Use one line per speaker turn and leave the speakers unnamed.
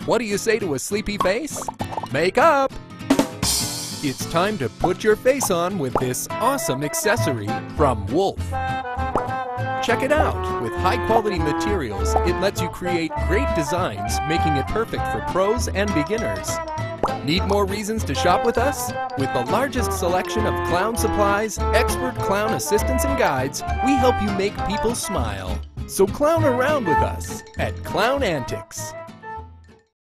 What do you say to a sleepy face? Make up! It's time to put your face on with this awesome accessory from Wolfe. Check it out! With high-quality materials, it lets you create great designs, making it perfect for pros and beginners. Need more reasons to shop with us? With the largest selection of clown supplies, expert clown assistants and guides, we help you make people smile. So clown around with us at Clown Antics.